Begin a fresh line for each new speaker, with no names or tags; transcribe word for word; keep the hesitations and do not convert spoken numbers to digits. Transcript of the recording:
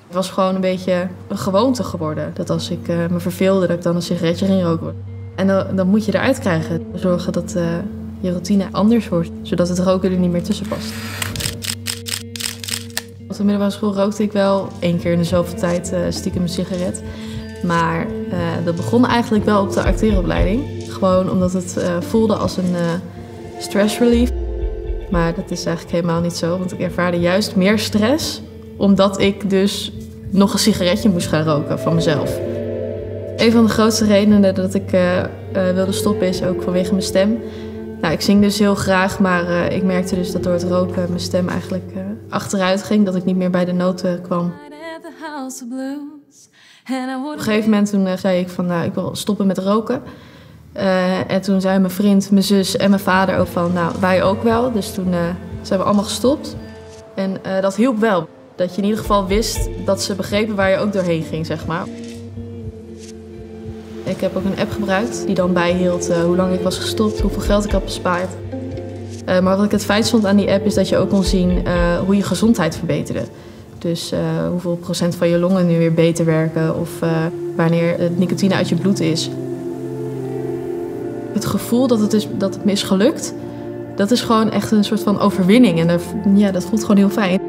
Het was gewoon een beetje een gewoonte geworden. Dat als ik uh, me verveelde, dat ik dan een sigaretje ging roken. En dan, dan moet je eruit krijgen. Zorgen dat uh, je routine anders wordt, zodat het roken er niet meer tussen past. Op de middelbare school rookte ik wel één keer in de zoveel tijd uh, stiekem een sigaret. Maar uh, dat begon eigenlijk wel op de acteeropleiding. Gewoon omdat het uh, voelde als een uh, stress relief. Maar dat is eigenlijk helemaal niet zo, want ik ervaarde juist meer stress omdat ik dus nog een sigaretje moest gaan roken van mezelf. Een van de grootste redenen dat ik uh, uh, wilde stoppen is ook vanwege mijn stem. Nou, ik zing dus heel graag, maar uh, ik merkte dus dat door het roken mijn stem eigenlijk uh, achteruit ging. Dat ik niet meer bij de noten kwam. Op een gegeven moment toen, uh, zei ik van nou, ik wil stoppen met roken. Uh, en toen zei mijn vriend, mijn zus en mijn vader ook van nou, wij ook wel. Dus toen uh, zijn we allemaal gestopt. En uh, dat hielp wel. Dat je in ieder geval wist dat ze begrepen waar je ook doorheen ging, zeg maar. Ik heb ook een app gebruikt die dan bijhield uh, hoe lang ik was gestopt, hoeveel geld ik had bespaard. Uh, maar wat ik het fijnst vond aan die app is dat je ook kon zien uh, hoe je gezondheid verbeterde. Dus uh, hoeveel procent van je longen nu weer beter werken of uh, wanneer de nicotine uit je bloed is. Het gevoel dat het, is, dat het me is gelukt, dat is gewoon echt een soort van overwinning. En dat, ja, dat voelt gewoon heel fijn.